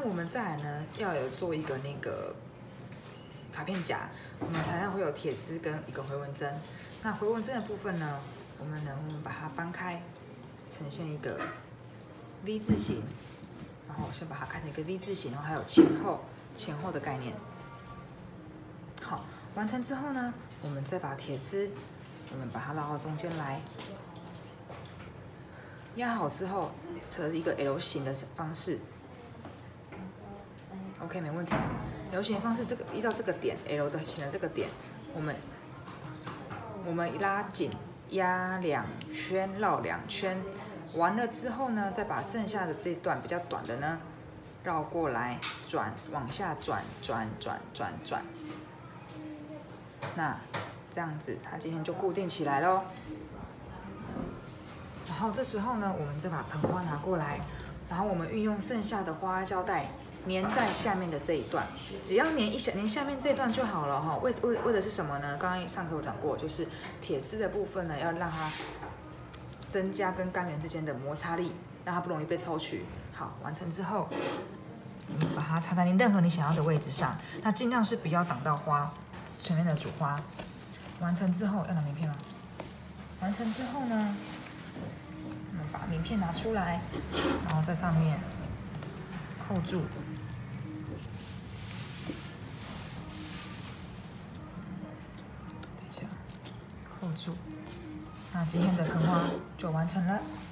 我们再来呢，要有做一个那个卡片夹，我们材料会有铁丝跟一个回纹针。那回纹针的部分呢，我们把它搬开，呈现一个 V 字形，然后先把它开成一个 V 字形，然后还有前后的概念。好，完成之后呢，我们再把铁丝，我们把它绕到中间来，压好之后，折一个 L 型的方式。OK， 没问题。L 型的方式，依照这个点 L 的形的这个点，我们拉紧，压2圈，绕2圈。完了之后呢，再把剩下的这段比较短的呢，绕过来转，往下转。那这样子，它今天就固定起来咯。然后这时候呢，我们再把盆花拿过来，然后我们运用剩下的花胶带粘在下面的这一段，只要粘下面这一段就好了哈。为的是什么呢？刚刚上课有讲过，就是铁丝的部分呢，要让它增加跟钢源之间的摩擦力，让它不容易被抽取。好，完成之后，你把它插在你任何你想要的位置上，那尽量是不要挡到花前面的主花。完成之后要拿名片吗？完成之后呢，我们把名片拿出来，然后在上面扣住。等一下，扣住。那今天的盆花就完成了。